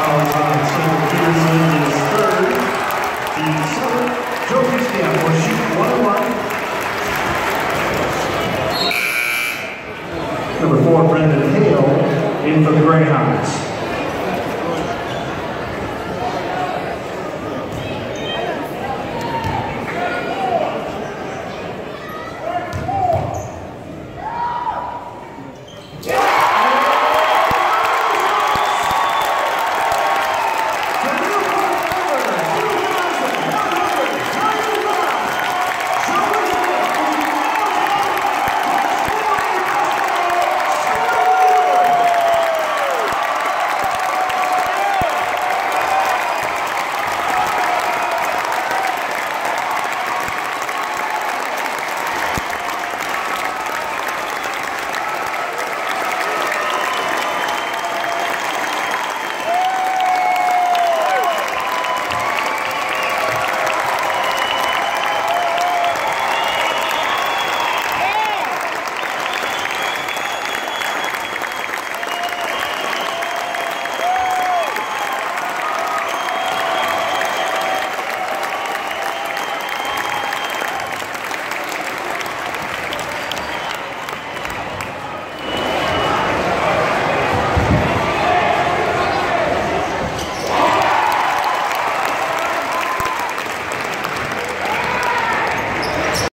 followed by Sam Peterson is third. The seventh, Joe Wieskamp will shoot 1-1. Number 4, Brendan Hale in for the Greyhounds.